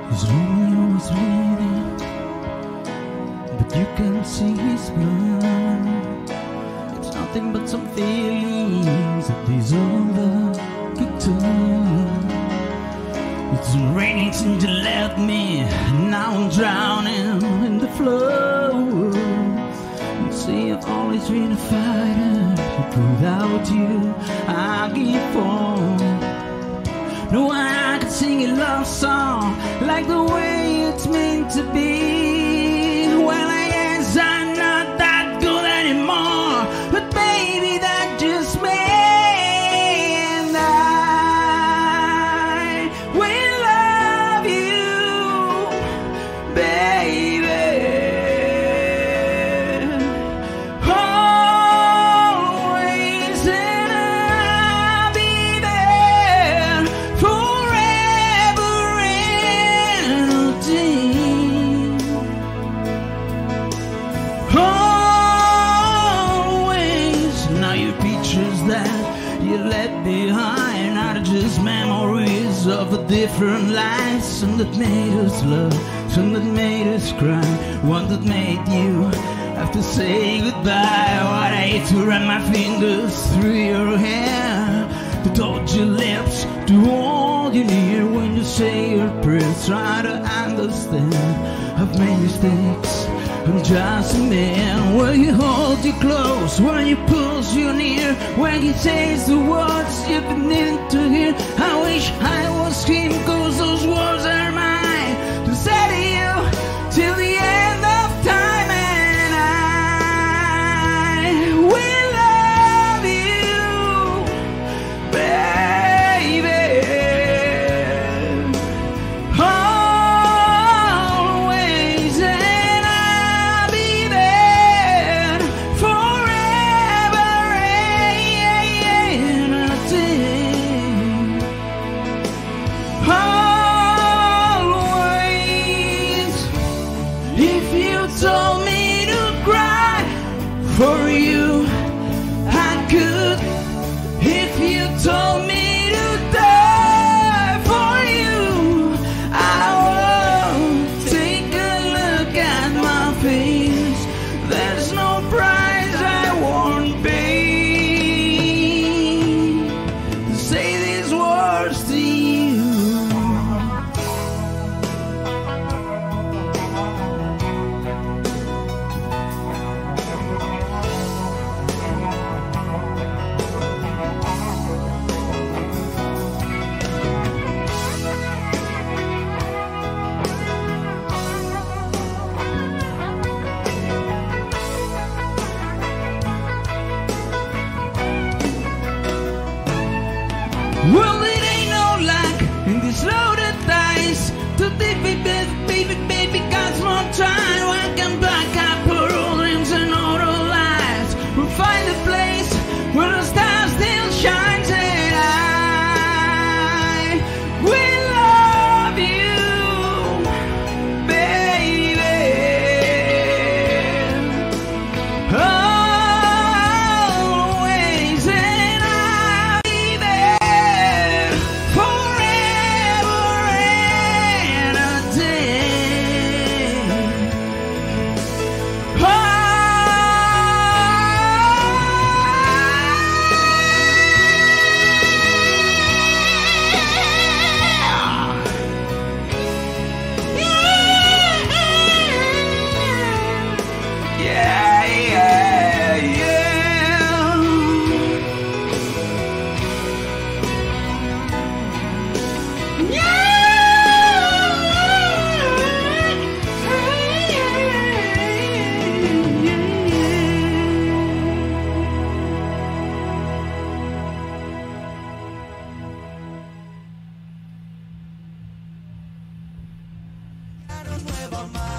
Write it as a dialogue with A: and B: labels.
A: His Romeo is bleeding, but you can see his blood. It's nothing but some feelings that dissolve the guitar. It's raining since you left me, now I'm drowning in the flow. You see, I've always been a fighter, but without you, I give up. No, I could sing a love song like the way it's meant to be. Well, I guess I'm not that good anymore, but baby, that just me. And I will love you, baby, always, and I'll be there forever and a day. Always. Now your pictures that you left behind are just memories of a different life. Some that made us love, some that made us cry, one that made you have to say goodbye. What I hate to run my fingers through your hair, to touch your lips, to hold you near when you say your prayers. Try to understand, I've made mistakes, I'm just a man. When you hold you close, when you pulls you near, when he says the words you've been needing to hear. I wish I was him, cause those words are mine to say to you till the end of time. And I will love you, baby, always, and I'll be there forever and a day. Always. If you told me to cry for you, I could. If you told me to die for you, I would. Take a look at my face, there's no price I won't pay to say these words to you. Well, it ain't no luck in this loaded dice. To baby, got more time. I can back up her old dreams and all her lies. We'll find a place where the stars still shines, and I will love you, baby, always, and I'll be there forever and a day. Yeah, yeah,
B: Nueva